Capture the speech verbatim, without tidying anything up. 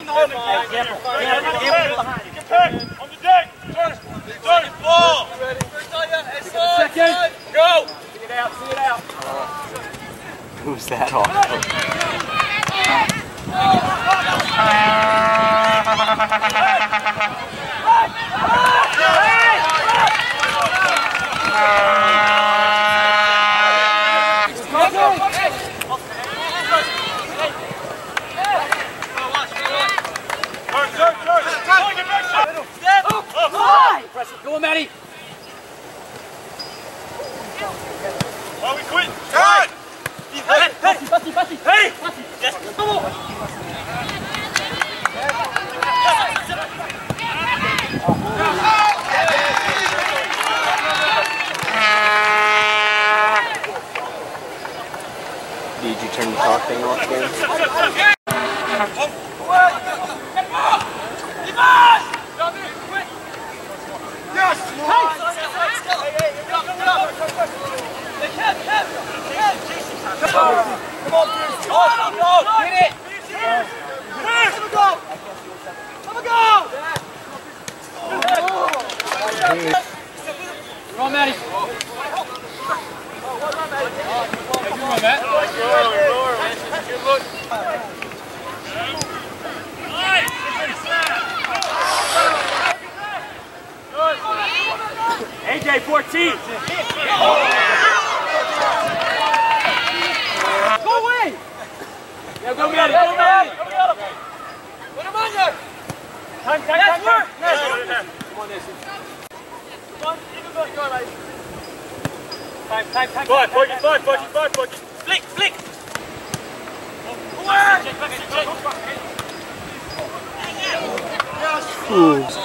behind him. Careful. Careful behind him. On the deck. Turn it. Turn it. Ball. Second. Go. See it out. See it out. Who's that off? Go on, Matty. Why we quit? Turn! Hey, Bussy, Bussy, Bussy. Hey! Bussy. Yes. Come on. Did you turn the talk thing off again? Yes! Come on, Bruce! Go! Get it! Have a go! Have a go! Come on, Matty! Come on, Matt! Good look! A J fourteen! Go away! Yeah, go get it! Go get it! Put him on there! Time, time, time, time! Come on, Nathan. Come on, keep it going, go, mate. Time, time, time. Five, forty, five, forty, five, forty. Flick, flick! Away! Yes!